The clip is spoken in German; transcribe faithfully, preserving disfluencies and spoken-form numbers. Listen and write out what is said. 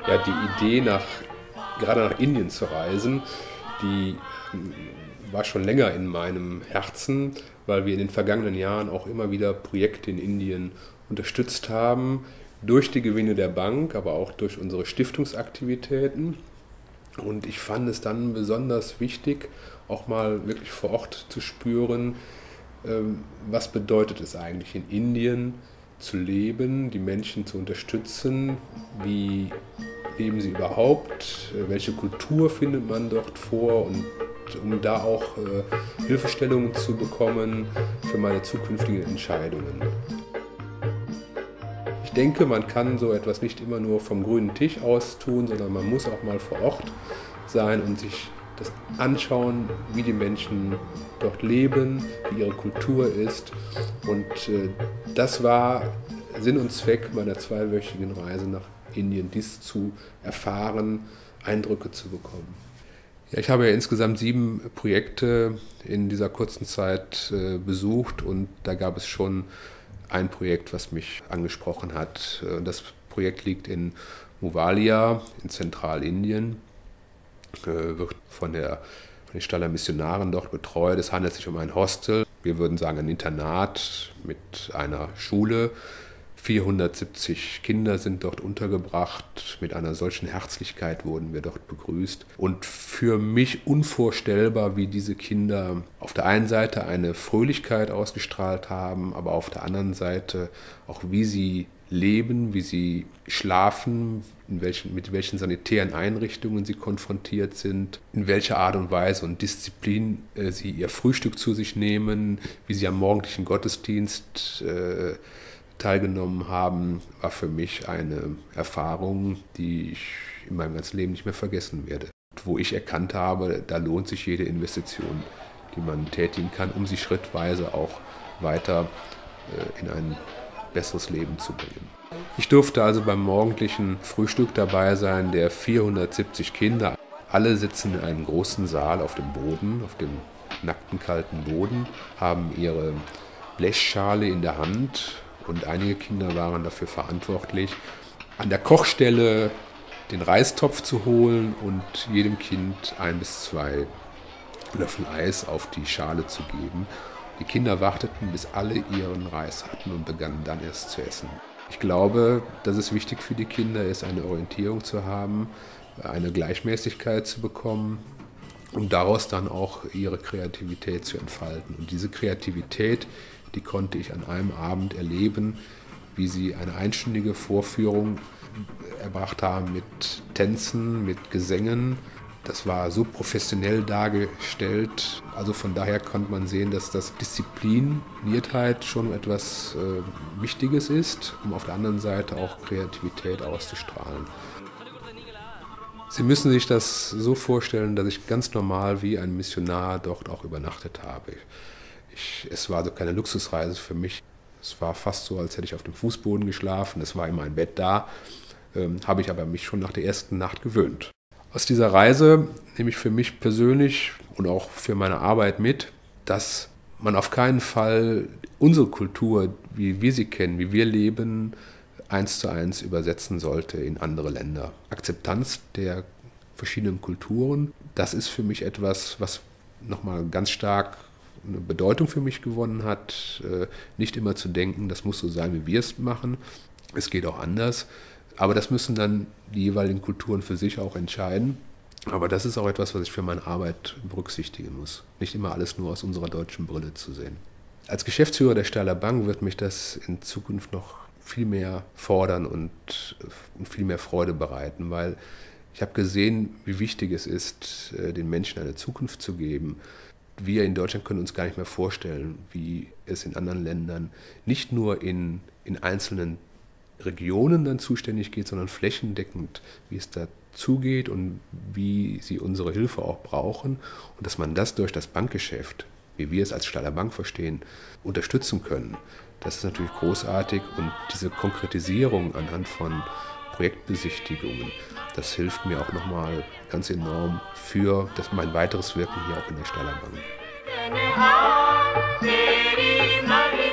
Ja, die Idee, nach, gerade nach Indien zu reisen, die war schon länger in meinem Herzen, weil wir in den vergangenen Jahren auch immer wieder Projekte in Indien unterstützt haben, durch die Gewinne der Bank, aber auch durch unsere Stiftungsaktivitäten. Und ich fand es dann besonders wichtig, auch mal wirklich vor Ort zu spüren, was bedeutet es eigentlich in Indien zu leben, die Menschen zu unterstützen, wie leben sie überhaupt, welche Kultur findet man dort vor, und um da auch äh, Hilfestellungen zu bekommen für meine zukünftigen Entscheidungen. Ich denke, man kann so etwas nicht immer nur vom grünen Tisch aus tun, sondern man muss auch mal vor Ort sein und sich das anschauen, wie die Menschen dort leben, wie ihre Kultur ist. Und äh, das war Sinn und Zweck meiner zweiwöchigen Reise nach Indien, dies zu erfahren, Eindrücke zu bekommen. Ja, ich habe ja insgesamt sieben Projekte in dieser kurzen Zeit äh, besucht, und da gab es schon ein Projekt, was mich angesprochen hat. Das Projekt liegt in Muvaliya in Zentralindien, äh, wird von, der, von den Staller Missionaren dort betreut. Es handelt sich um ein Hostel, wir würden sagen ein Internat mit einer Schule. vierhundertsiebzig Kinder sind dort untergebracht. Mit einer solchen Herzlichkeit wurden wir dort begrüßt. Und für mich unvorstellbar, wie diese Kinder auf der einen Seite eine Fröhlichkeit ausgestrahlt haben, aber auf der anderen Seite auch, wie sie leben, wie sie schlafen, in welchen, mit welchen sanitären Einrichtungen sie konfrontiert sind, in welcher Art und Weise und Disziplin äh, sie ihr Frühstück zu sich nehmen, wie sie am morgendlichen Gottesdienst äh, teilgenommen haben, war für mich eine Erfahrung, die ich in meinem ganzen Leben nicht mehr vergessen werde. Wo ich erkannt habe, da lohnt sich jede Investition, die man tätigen kann, um sie schrittweise auch weiter äh, in ein besseres Leben zu bringen. Ich durfte also beim morgendlichen Frühstück dabei sein der vierhundertsiebzig Kinder. Alle sitzen in einem großen Saal auf dem Boden, auf dem nackten, kalten Boden, haben ihre Blechschale in der Hand. Und einige Kinder waren dafür verantwortlich, an der Kochstelle den Reistopf zu holen und jedem Kind ein bis zwei Löffel Eis auf die Schale zu geben. Die Kinder warteten, bis alle ihren Reis hatten, und begannen dann erst zu essen. Ich glaube, dass es wichtig für die Kinder ist, eine Orientierung zu haben, eine Gleichmäßigkeit zu bekommen, um daraus dann auch ihre Kreativität zu entfalten. Und diese Kreativität, die konnte ich an einem Abend erleben, wie sie eine einstündige Vorführung erbracht haben mit Tänzen, mit Gesängen. Das war so professionell dargestellt. Also von daher konnte man sehen, dass das Diszipliniertheit schon etwas äh, Wichtiges ist, um auf der anderen Seite auch Kreativität auszustrahlen. Sie müssen sich das so vorstellen, dass ich ganz normal wie ein Missionar dort auch übernachtet habe. Ich, es war so keine Luxusreise für mich. Es war fast so, als hätte ich auf dem Fußboden geschlafen. Es war immer ein Bett da, ähm, habe ich aber mich schon nach der ersten Nacht gewöhnt. Aus dieser Reise nehme ich für mich persönlich und auch für meine Arbeit mit, dass man auf keinen Fall unsere Kultur, wie wir sie kennen, wie wir leben, eins zu eins übersetzen sollte in andere Länder. Akzeptanz der verschiedenen Kulturen, das ist für mich etwas, was nochmal ganz stark eine Bedeutung für mich gewonnen hat. Nicht immer zu denken, das muss so sein, wie wir es machen. Es geht auch anders. Aber das müssen dann die jeweiligen Kulturen für sich auch entscheiden. Aber das ist auch etwas, was ich für meine Arbeit berücksichtigen muss. Nicht immer alles nur aus unserer deutschen Brille zu sehen. Als Geschäftsführer der Staller Bank wird mich das in Zukunft noch viel mehr fordern und, und viel mehr Freude bereiten, weil ich habe gesehen, wie wichtig es ist, den Menschen eine Zukunft zu geben. Wir in Deutschland können uns gar nicht mehr vorstellen, wie es in anderen Ländern nicht nur in, in einzelnen Regionen dann zuständig geht, sondern flächendeckend, wie es da zugeht und wie sie unsere Hilfe auch brauchen, und dass man das durch das Bankgeschäft, wie wir es als Staller Bank verstehen, unterstützen können. Das ist natürlich großartig, und diese Konkretisierung anhand von Projektbesichtigungen, das hilft mir auch nochmal ganz enorm für das, mein weiteres Wirken hier auch in der Staller Bank.